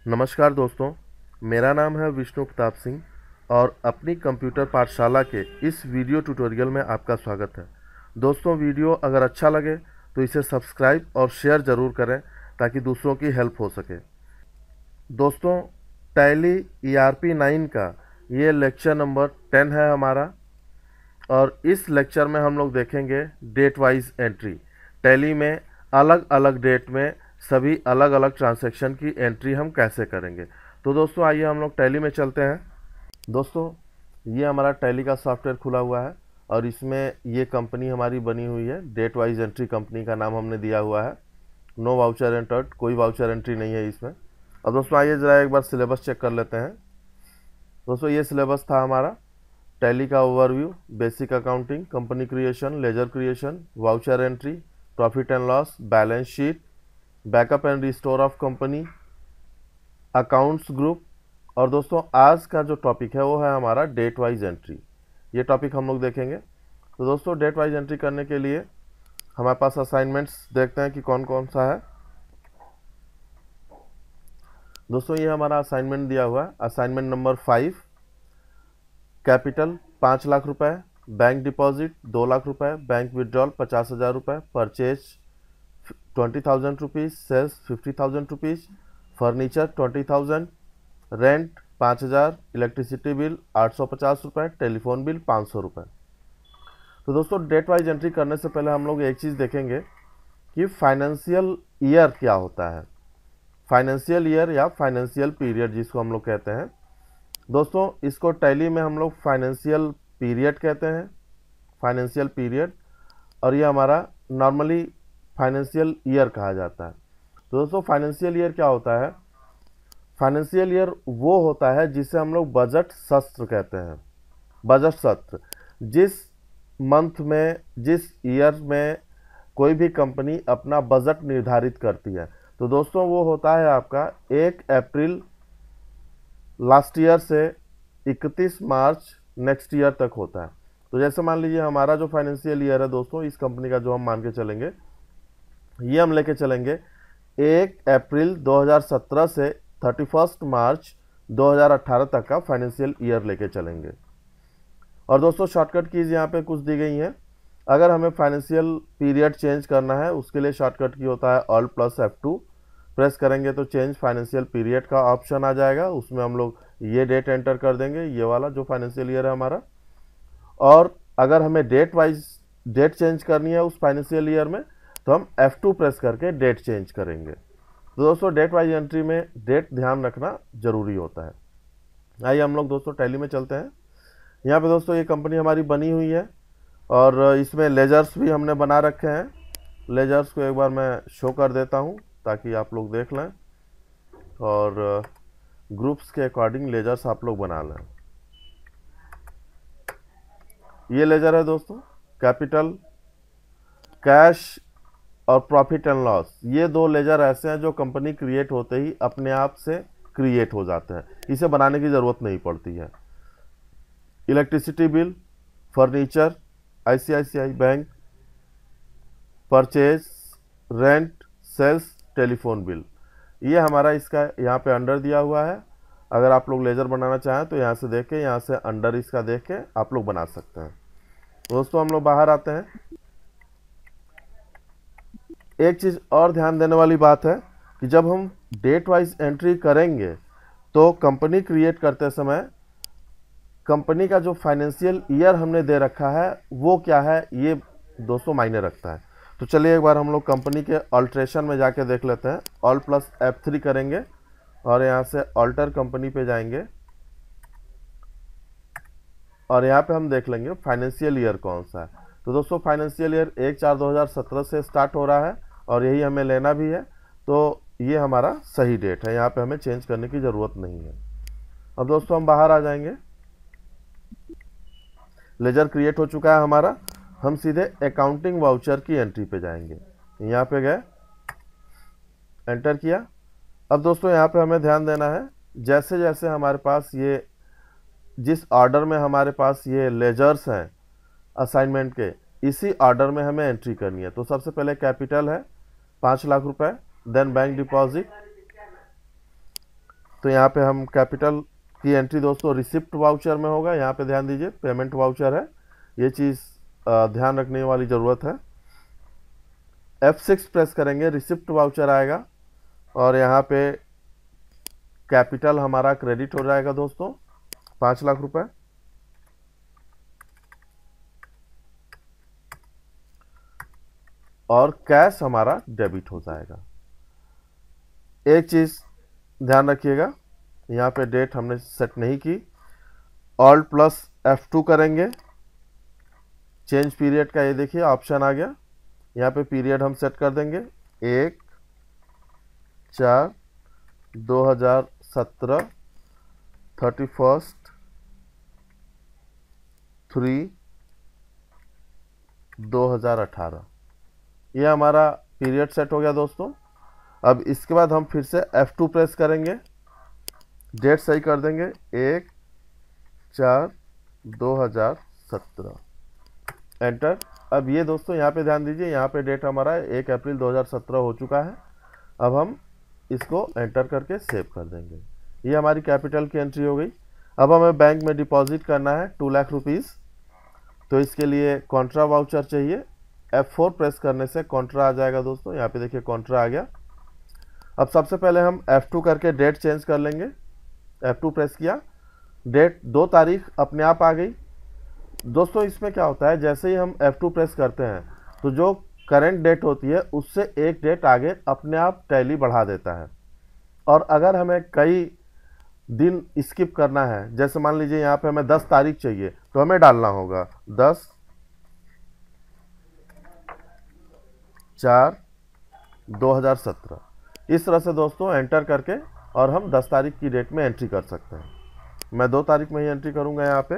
नमस्कार दोस्तों, मेरा नाम है विष्णु प्रताप सिंह और अपनी कंप्यूटर पाठशाला के इस वीडियो ट्यूटोरियल में आपका स्वागत है। दोस्तों, वीडियो अगर अच्छा लगे तो इसे सब्सक्राइब और शेयर ज़रूर करें ताकि दूसरों की हेल्प हो सके। दोस्तों, टैली ERP9 का ये लेक्चर नंबर 10 है हमारा और इस लेक्चर में हम लोग देखेंगे डेट वाइज एंट्री। टैली में अलग अलग डेट में सभी अलग अलग ट्रांजैक्शन की एंट्री हम कैसे करेंगे। तो दोस्तों आइए हम लोग टैली में चलते हैं। दोस्तों, ये हमारा टैली का सॉफ्टवेयर खुला हुआ है और इसमें ये कंपनी हमारी बनी हुई है। डेट वाइज एंट्री कंपनी का नाम हमने दिया हुआ है। नो वाउचर एंटर्ड, कोई वाउचर एंट्री नहीं है इसमें। अब दोस्तों आइए ज़रा एक बार सिलेबस चेक कर लेते हैं। दोस्तों, ये सिलेबस था हमारा टैली का overview, basic accounting, company creation, ledger creation, voucher entry, profit and loss, balance sheet, backup and restore of company, accounts group. और दोस्तों आज का जो टॉपिक है वो है हमारा डेट वाइज एंट्री। ये टॉपिक हम लोग देखेंगे। तो दोस्तों डेट वाइज एंट्री करने के लिए हमारे पास असाइनमेंट्स देखते हैं कि कौन कौन सा है। दोस्तों ये हमारा असाइनमेंट दिया हुआ है, असाइनमेंट नंबर 5। कैपिटल 5 लाख रुपए, बैंक डिपॉजिट 2 लाख रुपए, बैंक विड्रॉल 50,000 रुपये, purchase 20,000 rupees, sales 50,000 rupees, furniture 20,000, rent 5,000, electricity bill 850 रुपये, टेलीफोन बिल 500 रुपये। तो दोस्तों डेट वाइज एंट्री करने से पहले हम लोग एक चीज़ देखेंगे कि फाइनेंशियल ईयर क्या होता है। फाइनेंशियल ईयर या फाइनेंशियल पीरियड जिसको हम लोग कहते हैं। दोस्तों इसको टैली में हम लोग फाइनेंशियल पीरियड कहते हैं, फाइनेंशियल पीरियड, और ये हमारा नॉर्मली फाइनेंशियल ईयर कहा जाता है। तो दोस्तों फाइनेंशियल ईयर क्या होता है? फाइनेंशियल ईयर वो होता है जिसे हम लोग बजट सत्र कहते हैं। बजट सत्र जिस मंथ में, जिस ईयर में कोई भी कंपनी अपना बजट निर्धारित करती है। तो दोस्तों वो होता है आपका 1 अप्रैल लास्ट ईयर से 31 मार्च नेक्स्ट ईयर तक होता है। तो जैसे मान लीजिए हमारा जो फाइनेंशियल ईयर है दोस्तों, इस कंपनी का जो हम मान के चलेंगे, ये हम लेके चलेंगे 1 अप्रैल 2017 से 31 मार्च 2018 तक का फाइनेंशियल ईयर लेके चलेंगे। और दोस्तों शॉर्टकट कीज यहाँ पे कुछ दी गई हैं। अगर हमें फाइनेंशियल पीरियड चेंज करना है उसके लिए शॉर्टकट की होता है Alt+F2। प्रेस करेंगे तो चेंज फाइनेंशियल पीरियड का ऑप्शन आ जाएगा, उसमें हम लोग ये डेट एंटर कर देंगे, ये वाला जो फाइनेंशियल ईयर है हमारा। और अगर हमें डेट वाइज डेट चेंज करनी है उस फाइनेंशियल ईयर में तो हम F2 प्रेस करके डेट चेंज करेंगे। तो दोस्तों डेट वाइज एंट्री में डेट ध्यान रखना जरूरी होता है। आइए हम लोग दोस्तों टैली में चलते हैं। यहाँ पे दोस्तों ये कंपनी हमारी बनी हुई है और इसमें लेजर्स भी हमने बना रखे हैं। लेजर्स को एक बार मैं शो कर देता हूँ ताकि आप लोग देख लें और ग्रुप्स के अकॉर्डिंग लेजर्स आप लोग बना लें। ये लेजर है दोस्तों, कैपिटल, कैश और प्रॉफिट एंड लॉस। ये दो लेजर ऐसे हैं जो कंपनी क्रिएट होते ही अपने आप से क्रिएट हो जाते हैं, इसे बनाने की ज़रूरत नहीं पड़ती है। Electricity bill, furniture, ICICI bank, purchase, rent, sales, telephone bill, ये हमारा इसका यहाँ पे अंडर दिया हुआ है। अगर आप लोग लेजर बनाना चाहें तो यहाँ से देख के, यहाँ से अंडर इसका देख के आप लोग बना सकते हैं। दोस्तों हम लोग बाहर आते हैं। एक चीज़ और ध्यान देने वाली बात है कि जब हम डेट वाइज एंट्री करेंगे तो कंपनी क्रिएट करते समय कंपनी का जो फाइनेंशियल ईयर हमने दे रखा है वो क्या है, ये दोस्तों मायने रखता है। तो चलिए एक बार हम लोग कंपनी के अल्ट्रेशन में जाके देख लेते हैं। Alt+F3 करेंगे और यहाँ से अल्टर कंपनी पे जाएंगे और यहाँ पे हम देख लेंगे फाइनेंशियल ईयर कौन सा है। तो दोस्तों फाइनेंशियल ईयर 1/4/2017 से स्टार्ट हो रहा है और यही हमें लेना भी है। तो ये हमारा सही डेट है, यहाँ पे हमें चेंज करने की ज़रूरत नहीं है। अब दोस्तों हम बाहर आ जाएंगे। लेजर क्रिएट हो चुका है हमारा, हम सीधे अकाउंटिंग वाउचर की एंट्री पे जाएंगे। यहाँ पे गए, एंटर किया। अब दोस्तों यहाँ पे हमें ध्यान देना है, जैसे जैसे हमारे पास ये, जिस ऑर्डर में हमारे पास ये लेजर्स हैं असाइनमेंट के, इसी ऑर्डर में हमें एंट्री करनी है। तो सबसे पहले कैपिटल है 5 लाख रुपए, देन बैंक डिपॉजिट तो यहाँ पे हम कैपिटल की एंट्री दोस्तों रिसिप्ट वाउचर में होगा। यहाँ पे ध्यान दीजिए पेमेंट वाउचर है, ये चीज़ ध्यान रखने वाली ज़रूरत है। F6 प्रेस करेंगे, रिसिप्ट वाउचर आएगा और यहाँ पे कैपिटल हमारा क्रेडिट हो जाएगा दोस्तों 5 लाख रुपए, और कैश हमारा डेबिट हो जाएगा। एक चीज़ ध्यान रखिएगा, यहाँ पे डेट हमने सेट नहीं की, ऑल्ट प्लस F2 करेंगे, चेंज पीरियड का ये देखिए ऑप्शन आ गया। यहाँ पे पीरियड हम सेट कर देंगे 1/4/2017, 31/3/2018। ये हमारा पीरियड सेट हो गया दोस्तों। अब इसके बाद हम फिर से F2 प्रेस करेंगे, डेट सही कर देंगे 1/4/2017, एंटर। अब ये दोस्तों यहाँ पे ध्यान दीजिए, यहाँ पे डेट हमारा 1 अप्रैल 2017 हो चुका है। अब हम इसको एंटर करके सेव कर देंगे। ये हमारी कैपिटल की एंट्री हो गई। अब हमें बैंक में डिपॉजिट करना है 2 लाख रुपीज़, तो इसके लिए कॉन्ट्रा वाउचर चाहिए। F4 प्रेस करने से कॉन्ट्रा आ जाएगा दोस्तों, यहाँ पे देखिए कॉन्ट्रा आ गया। अब सबसे पहले हम F2 करके डेट चेंज कर लेंगे। F2 प्रेस किया, डेट 2 तारीख अपने आप आ गई दोस्तों। इसमें क्या होता है, जैसे ही हम F2 प्रेस करते हैं तो जो करंट डेट होती है उससे एक डेट आगे अपने आप टैली बढ़ा देता है। और अगर हमें कई दिन स्किप करना है, जैसे मान लीजिए यहाँ पे हमें 10 तारीख चाहिए, तो हमें डालना होगा 10/4/2017। इस तरह से दोस्तों एंटर करके और हम 10 तारीख की डेट में एंट्री कर सकते हैं। मैं 2 तारीख में ही एंट्री करूंगा, यहाँ पे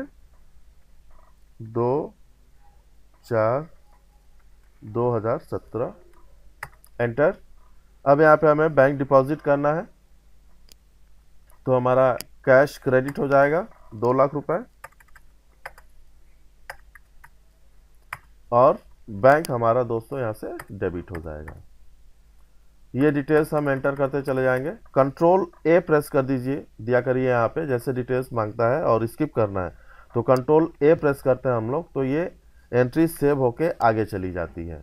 2/4/2017, एंटर। अब यहाँ पे हमें बैंक डिपॉजिट करना है, तो हमारा कैश क्रेडिट हो जाएगा 2 लाख रुपए, और बैंक हमारा दोस्तों यहाँ से डेबिट हो जाएगा। ये डिटेल्स हम एंटर करते चले जाएंगे। कंट्रोल A प्रेस कर दीजिए, दिया करिए यहाँ पे, जैसे डिटेल्स मांगता है और स्किप करना है तो कंट्रोल A प्रेस करते हैं हम लोग, तो ये एंट्री सेव होके आगे चली जाती है।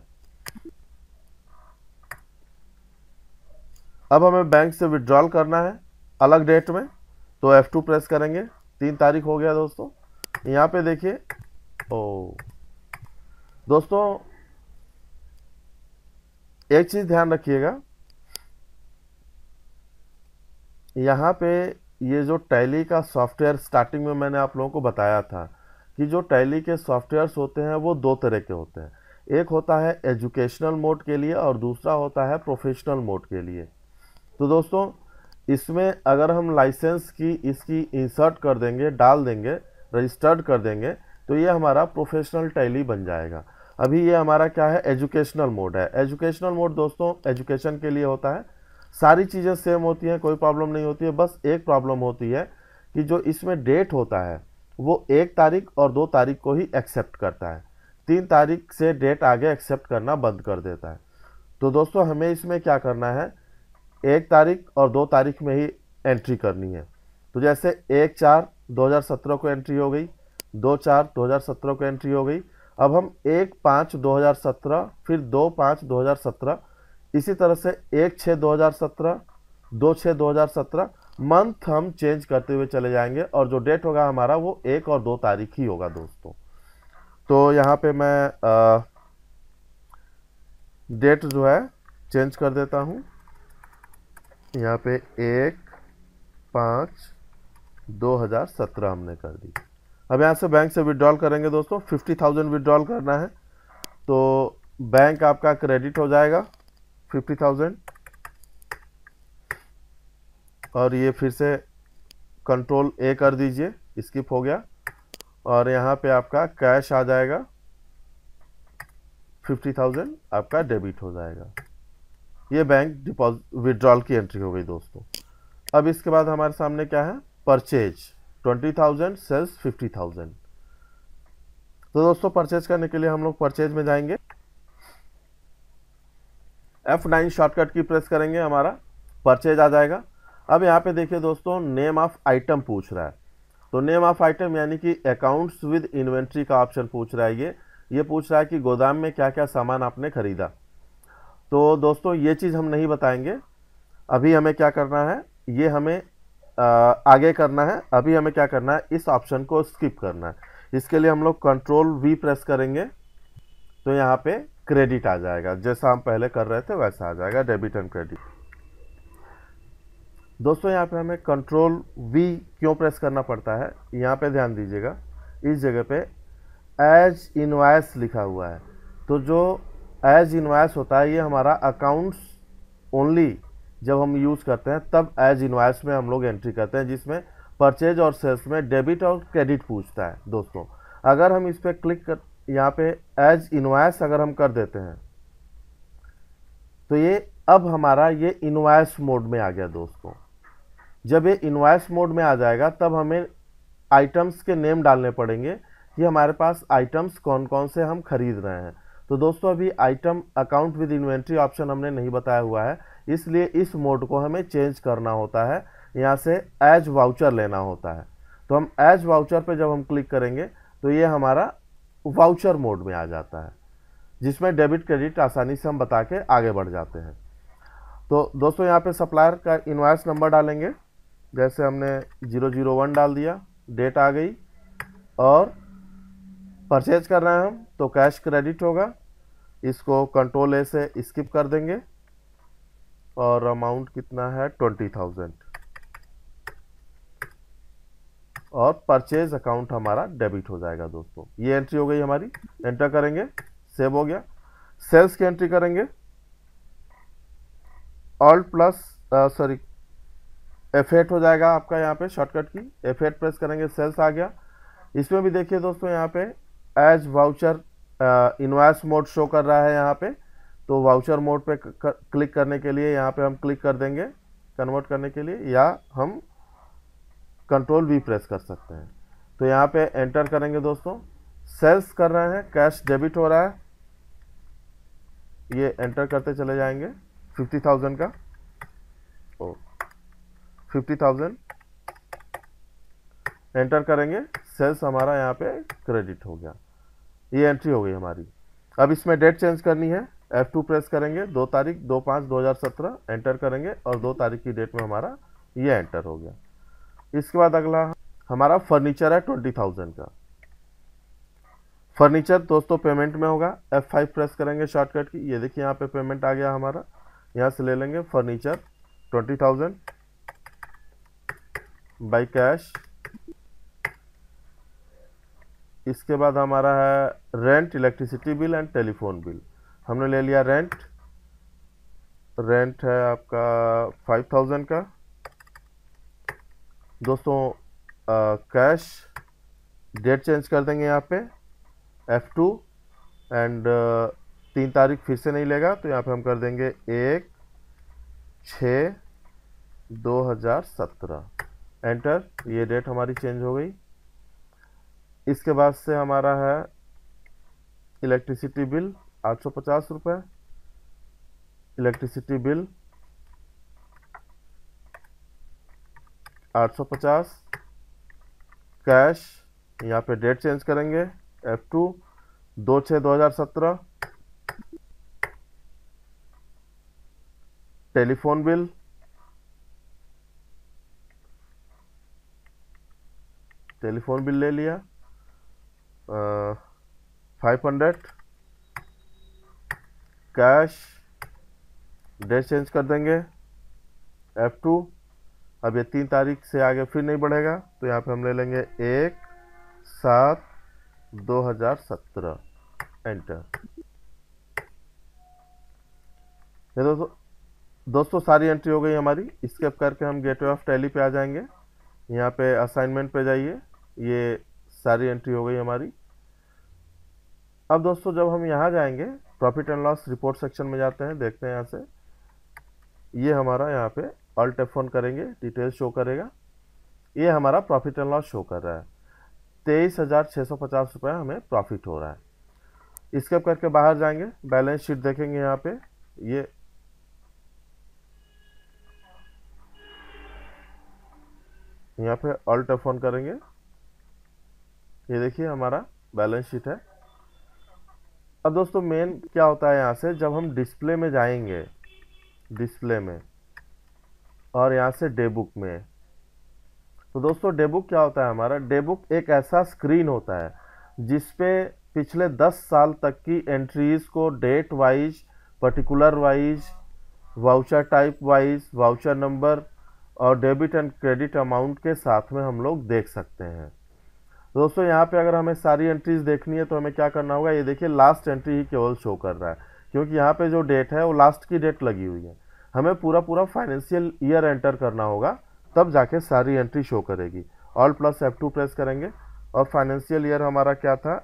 अब हमें बैंक से विड्रॉल करना है अलग डेट में, तो F2 प्रेस करेंगे। 3 तारीख हो गया दोस्तों। यहाँ पे देखिए दोस्तों एक चीज़ ध्यान रखिएगा, यहाँ पे ये जो टैली का सॉफ्टवेयर स्टार्टिंग में मैंने आप लोगों को बताया था कि जो टैली के सॉफ्टवेयर्स होते हैं वो 2 तरह के होते हैं। एक होता है एजुकेशनल मोड के लिए और दूसरा होता है प्रोफेशनल मोड के लिए। तो दोस्तों इसमें अगर हम लाइसेंस की इसकी इंसर्ट कर देंगे, डाल देंगे, रजिस्टर्ड कर देंगे, तो ये हमारा प्रोफेशनल टैली बन जाएगा। अभी ये हमारा क्या है, एजुकेशनल मोड है। एजुकेशनल मोड दोस्तों एजुकेशन के लिए होता है, सारी चीज़ें सेम होती हैं, कोई प्रॉब्लम नहीं होती है। बस एक प्रॉब्लम होती है कि जो इसमें डेट होता है वो 1 तारीख और 2 तारीख को ही एक्सेप्ट करता है, 3 तारीख से डेट आगे एक्सेप्ट करना बंद कर देता है। तो दोस्तों हमें इसमें क्या करना है, 1 तारीख और 2 तारीख में ही एंट्री करनी है। तो जैसे 1/4/2017 को एंट्री हो गई, 2/4/2017 को एंट्री हो गई। अब हम 1/5/2017, फिर 2/5/2017, इसी तरह से 1/6/2017, 2/6/2017 मंथ हम चेंज करते हुए चले जाएंगे, और जो डेट होगा हमारा वो 1 और 2 तारीख ही होगा दोस्तों। तो यहाँ पे मैं डेट जो है चेंज कर देता हूँ, यहाँ पे 1/5/2017 हमने कर दी। अब यहाँ से बैंक से विड्रॉल करेंगे दोस्तों, 50,000 विड्रॉल करना है, तो बैंक आपका क्रेडिट हो जाएगा 50,000, और ये फिर से कंट्रोल A कर दीजिए, स्किप हो गया, और यहाँ पे आपका कैश आ जाएगा 50,000 आपका डेबिट हो जाएगा। ये बैंक डिपॉजिट विड्रॉल की एंट्री हो गई दोस्तों। अब इसके बाद हमारे सामने क्या है, परचेज 20,000 सेल्स 50,000। तो दोस्तों परचेज करने के लिए हम लोग परचेज में जाएंगे, F9 शॉर्टकट की प्रेस करेंगे, हमारा परचेज आ जाएगा। अब यहाँ पे देखिए दोस्तों, नेम ऑफ आइटम पूछ रहा है। तो नेम ऑफ आइटम यानी कि अकाउंट्स विद इन्वेंट्री का ऑप्शन पूछ रहा है। ये पूछ रहा है कि गोदाम में क्या क्या सामान आपने खरीदा। तो दोस्तों ये चीज़ हम नहीं बताएंगे। अभी हमें क्या करना है, ये हमें आगे करना है। अभी हमें क्या करना है, इस ऑप्शन को स्किप करना है। इसके लिए हम लोग कंट्रोल वी प्रेस करेंगे तो यहाँ पे क्रेडिट आ जाएगा, जैसा हम पहले कर रहे थे वैसा आ जाएगा, डेबिट एंड क्रेडिट। दोस्तों यहाँ पे हमें कंट्रोल वी क्यों प्रेस करना पड़ता है, यहाँ पे ध्यान दीजिएगा। इस जगह पे एज इनवॉइस लिखा हुआ है। तो जो एज इनवॉइस होता है ये हमारा अकाउंट्स ओनली जब हम यूज़ करते हैं तब एज इनवॉइस में हम लोग एंट्री करते हैं, जिसमें परचेज और सेल्स में डेबिट और क्रेडिट पूछता है। दोस्तों अगर हम इस पर क्लिक कर, यहाँ पे एज इनवॉइस अगर हम कर देते हैं तो ये अब हमारा ये इनवॉइस मोड में आ गया। दोस्तों जब ये इनवॉइस मोड में आ जाएगा तब हमें आइटम्स के नेम डालने पड़ेंगे कि हमारे पास आइटम्स कौन कौन से हम खरीद रहे हैं। तो दोस्तों अभी item account with inventory option हमने नहीं बताया हुआ है, इसलिए इस मोड को हमें चेंज करना होता है। यहाँ से एज वाउचर लेना होता है। तो हम एज वाउचर पे जब हम क्लिक करेंगे तो ये हमारा वाउचर मोड में आ जाता है, जिसमें डेबिट क्रेडिट आसानी से हम बता के आगे बढ़ जाते हैं। तो दोस्तों यहाँ पे सप्लायर का इनवॉइस नंबर डालेंगे, जैसे हमने 001 डाल दिया, डेट आ गई, और परचेज कर रहे हैं हम तो कैश क्रेडिट होगा। इसको कंट्रोल ए से स्किप कर देंगे और अमाउंट कितना है 20,000, और परचेज अकाउंट हमारा डेबिट हो जाएगा। दोस्तों ये एंट्री हो गई हमारी, एंटर करेंगे, सेव हो गया। सेल्स की एंट्री करेंगे, ऑल्ट प्लस सॉरी F8 हो जाएगा आपका, यहाँ पे शॉर्टकट की F8 प्रेस करेंगे, सेल्स आ गया। इसमें भी देखिए दोस्तों यहाँ पे as voucher invoice mode show कर रहा है यहाँ पे। तो वाउचर मोड पे क्लिक करने के लिए यहाँ पे हम क्लिक कर देंगे कन्वर्ट करने के लिए, या हम कंट्रोल वी प्रेस कर सकते हैं। तो यहाँ पे एंटर करेंगे दोस्तों, सेल्स कर रहे हैं, कैश डेबिट हो रहा है, ये एंटर करते चले जाएंगे। 50,000 का 50,000 एंटर करेंगे, सेल्स हमारा यहाँ पे क्रेडिट हो गया। ये एंट्री हो गई हमारी। अब इसमें डेट चेंज करनी है, F2 प्रेस करेंगे, 2 तारीख 2/5/2017 एंटर करेंगे, और 2 तारीख की डेट में हमारा ये एंटर हो गया। इसके बाद अगला हमारा फर्नीचर है 20,000 का। फर्नीचर दोस्तों पेमेंट में होगा, F5 प्रेस करेंगे शॉर्टकट की, ये देखिए यहाँ पे पेमेंट आ गया हमारा। यहाँ से ले लेंगे फर्नीचर 20,000 बाई कैश। इसके बाद हमारा है rent, electricity bill and telephone bill. हमने ले लिया रेंट, रेंट है आपका 5,000 का। दोस्तों कैश, डेट चेंज कर देंगे यहाँ पे F2, एंड 3 तारीख फिर से नहीं लेगा तो यहाँ पे हम कर देंगे 1/6/2017 एंटर। ये डेट हमारी चेंज हो गई। इसके बाद से हमारा है इलेक्ट्रिसिटी बिल 850 रुपये, इलेक्ट्रिसिटी बिल 850, कैश, यहाँ पे डेट चेंज करेंगे F2 2/6/2017, टेलीफोन बिल ले लिया 500, कैश, डेट चेंज कर देंगे F2। अब ये 3 तारीख से आगे फिर नहीं बढ़ेगा तो यहाँ पे हम ले लेंगे 1/7/2017 एंटर। ये दोस्तों सारी एंट्री हो गई हमारी। स्किप करके हम गेटवे ऑफ टैली पे आ जाएंगे। यहाँ पे असाइनमेंट पे जाइए, ये सारी एंट्री हो गई हमारी। अब दोस्तों जब हम यहाँ जाएंगे profit and loss report section में जाते हैं, देखते हैं यहाँ से ये हमारा यहाँ पे Alt F1 करेंगे, डिटेल शो करेगा। ये हमारा प्रॉफिट एंड लॉस शो कर रहा है, 23,650 रुपये हमें प्रॉफिट हो रहा है। स्किप करके बाहर जाएंगे, बैलेंस शीट देखेंगे। यहाँ पे ये यहाँ पे ऑल्ट F1 करेंगे, ये देखिए हमारा बैलेंस शीट है। अब दोस्तों मेन क्या होता है, यहाँ से जब हम डिस्प्ले में जाएंगे, डिस्प्ले में और यहाँ से डे बुक में, तो दोस्तों डे बुक क्या होता है, हमारा डे बुक एक ऐसा स्क्रीन होता है जिसपे पिछले 10 साल तक की एंट्रीज को date wise, particular wise, voucher type wise, voucher number और डेबिट एंड क्रेडिट अमाउंट के साथ में हम लोग देख सकते हैं। दोस्तों यहाँ पे अगर हमें सारी एंट्रीज देखनी है तो हमें क्या करना होगा, ये देखिए लास्ट एंट्री ही केवल शो कर रहा है, क्योंकि यहाँ पे जो डेट है वो लास्ट की डेट लगी हुई है। हमें पूरा पूरा फाइनेंशियल ईयर एंटर करना होगा, तब जाके सारी एंट्री शो करेगी। ऑल्ट प्लस F2 प्रेस करेंगे और फाइनेंशियल ईयर हमारा क्या था,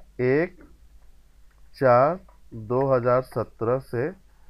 1/4/2017 से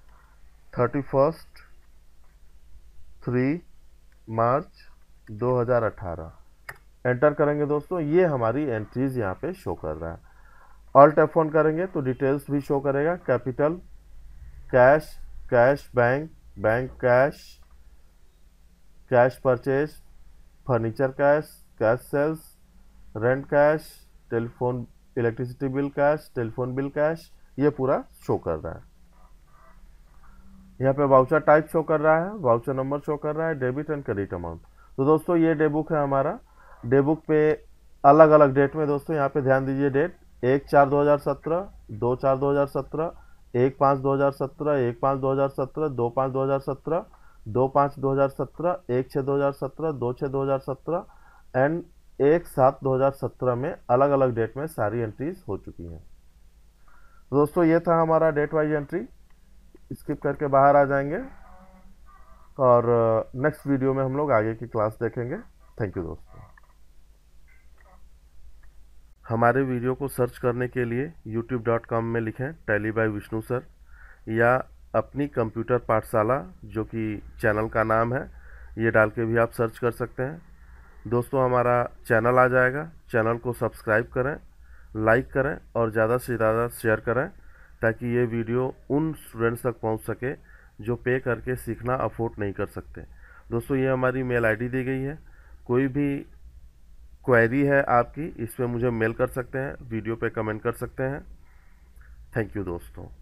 31/3/2018 एंटर करेंगे। दोस्तों ये हमारी एंट्रीज यहाँ पे शो कर रहा है। ऑल्ट F1 करेंगे तो डिटेल्स भी शो करेगा, capital, cash, cash bank, bank cash, cash purchase, furniture cash, cash sales, rent cash, telephone electricity bill cash, telephone bill cash, ये पूरा शो कर रहा है। यहाँ पे वाउचर टाइप शो कर रहा है, वाउचर नंबर शो कर रहा है, डेबिट एंड क्रेडिट अमाउंट। तो दोस्तों ये डे बुक है हमारा। डे बुक पे अलग अलग डेट में, दोस्तों यहाँ पे ध्यान दीजिए, डेट 1/4/2017, 2/4/2017, 1/5/2017, 1/5/2017, 2/5/2017, 2/5/2017, 1/6/2017, 2/6/2017 एंड 1/7/2017 में अलग अलग डेट में सारी एंट्रीज हो चुकी हैं। दोस्तों ये था हमारा डेट वाइज एंट्री। स्किप करके बाहर आ जाएंगे और नेक्स्ट वीडियो में हम लोग आगे की क्लास देखेंगे। थैंक यू दोस्तों। हमारे वीडियो को सर्च करने के लिए youtube.com में लिखें टैली बाय विष्णु सर, या अपनी कंप्यूटर पाठशाला जो कि चैनल का नाम है, ये डाल के भी आप सर्च कर सकते हैं। दोस्तों हमारा चैनल आ जाएगा, चैनल को सब्सक्राइब करें, लाइक करें और ज़्यादा से ज़्यादा शेयर करें, ताकि ये वीडियो उन स्टूडेंट्स तक पहुंच सके जो पे करके सीखना अफोर्ड नहीं कर सकते। दोस्तों ये हमारी मेल आईडी दी गई है, कोई भी क्वेरी है आपकी इस पर मुझे मेल कर सकते हैं, वीडियो पे कमेंट कर सकते हैं। थैंक यू दोस्तों।